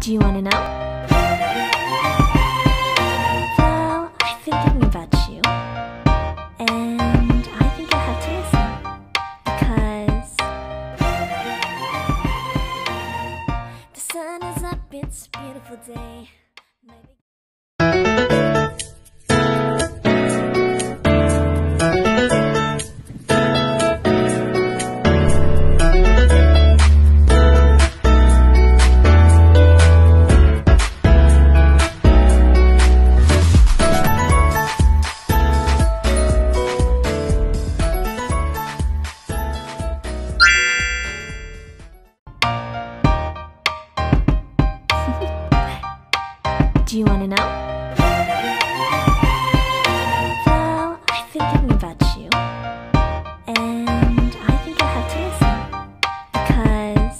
Do you wanna know? Well, I've been thinking about you, and I think I have to listen, because the sun is up, it's a beautiful day. Do you wanna know? Well, I've been thinking about you, and I think I have to listen, because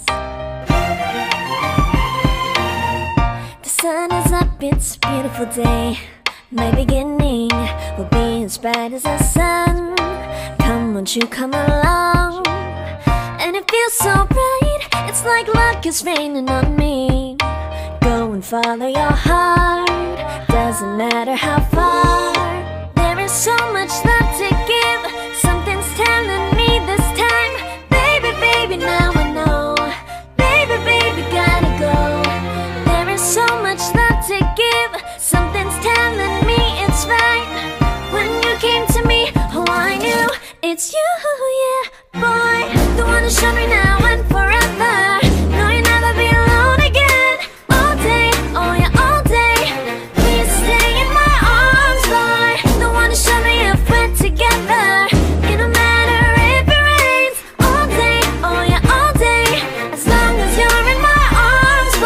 the sun is up, it's a beautiful day. My beginning will be as bright as the sun. Come, won't you come along? And it feels so bright, it's like luck is raining on me. Go and follow your heart, doesn't matter how far. There is so much love to give, something's telling me this time. Baby, baby, now I know. Baby, baby, gotta go. There is so much love to give, something's telling me it's right. When you came to me, oh I knew it's you, yeah, boy. The one who showed me now and forever. No, you'll never be alone again. All day, oh yeah, all day. Please stay in my arms, boy. The one who showed me if we're together. It don't matter if it rains. All day, oh yeah, all day. As long as you're in my arms,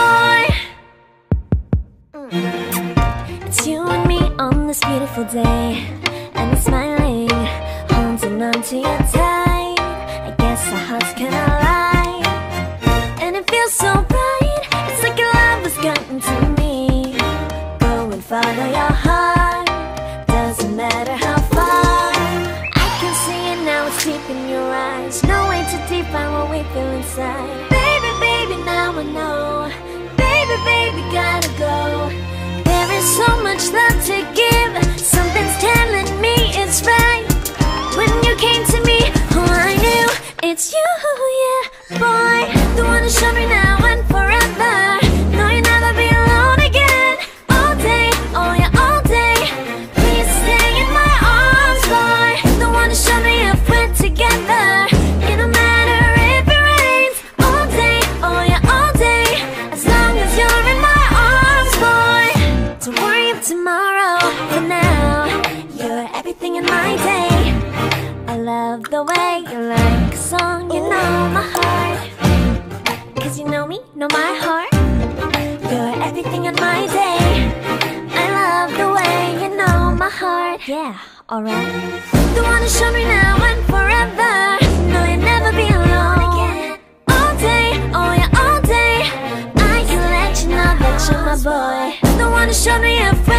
boy. It's you and me on this beautiful day, and it's smiling, holding on to you tight. I guess our hearts cannot lie, and it feels so bright. It's like your love has gotten to me. Go and follow your heart, doesn't matter how far. I can see it now, it's deep in your eyes. No way to define what we feel inside. Baby, baby, now I know. Baby, baby, gotta go. There is so much love to give, something's telling me it's right. When you came to me, oh I knew it's you, yeah, boy. The one who showed me now and forever. No, you'll never be alone again. All day, oh yeah, all day. Please stay in my arms, boy. The one who showed me if we're together. It don't matter if it rains. All day, oh yeah, all day. As long as you're in my arms, boy. Don't worry of tomorrow, for now you're everything in my day. I love the way you like a song, you know my heart. Cause you know me, know my heart. You're everything in my day. I love the way you know my heart. Yeah, alright. The one who showed me now and forever. No, you'll never be alone again. All day, oh yeah, all day. I can let you know that you're my boy. The one who showed me if